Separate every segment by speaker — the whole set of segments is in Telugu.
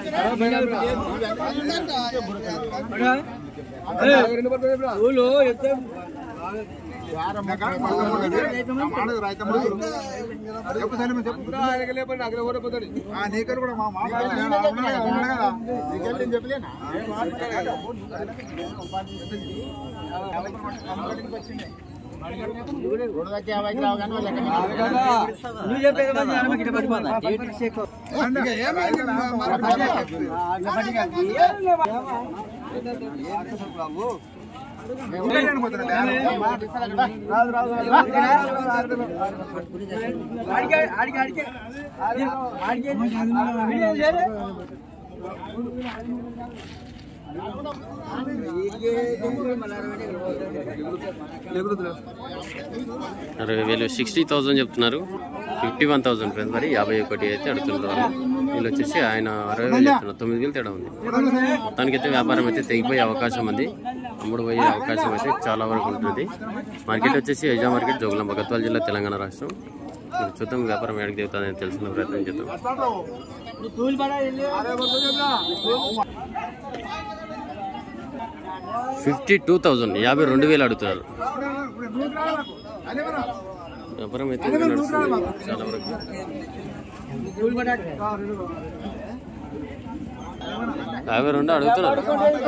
Speaker 1: వీళ్ళు 60,000 చెప్తున్నారు. 51,000 ఫ్రెండ్స్. మరి 51 అయితే అడుగుతున్నారు. వీళ్ళు వచ్చేసి ఆయన 60,000 చెప్తున్నారు. 9,000 తేడా ఉంది. మొత్తానికైతే వ్యాపారం అయితే తెగిపోయే అవకాశం ఉంది. అమ్ముడు పోయే అవకాశం అయితే చాలా వరకు ఉంటుంది. మార్కెట్ వచ్చేసి ఏజా మార్కెట్, జోగులాంబ, గద్వాల జిల్లా, తెలంగాణ రాష్ట్రం. చూద్దాం వ్యాపారం ఎక్కడికి దిగుతుందని తెలుసుకునే ప్రయత్నం చేద్దాం. 52,000 52,000 అడుగుతున్నారు. వ్యాపారం అయితే నడుస్తుంది చాలా వరకు. 52 అడుగుతున్నారు.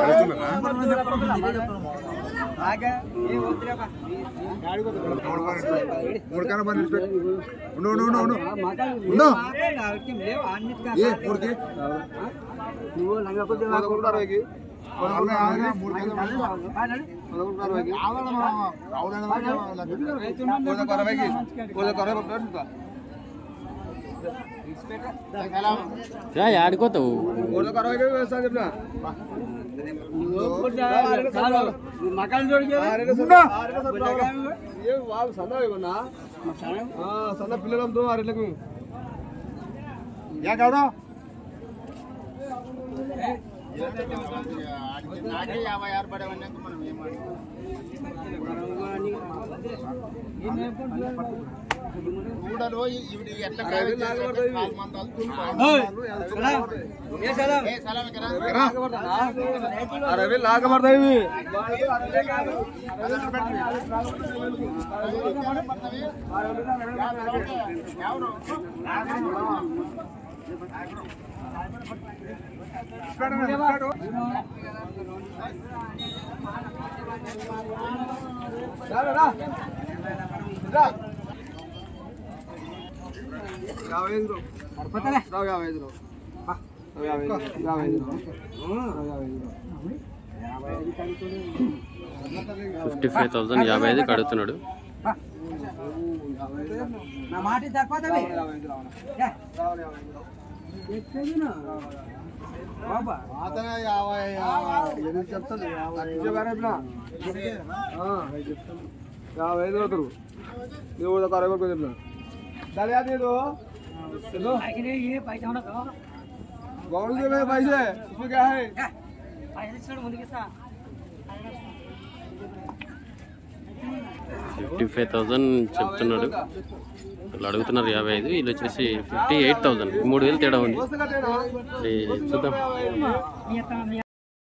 Speaker 1: ఆడుకోతావు
Speaker 2: సన్న పిల్లలతో అరెలకు లాగబడతాయి.
Speaker 1: $55,000 కడుగుతున్నాడు.
Speaker 2: पैसे
Speaker 1: 55,000 చెప్తున్నాడు. వీళ్ళు అడుగుతున్నారు 55. వీళ్ళు వచ్చేసి 58,000. 3,000 తేడా ఉంది. చూద్దాం.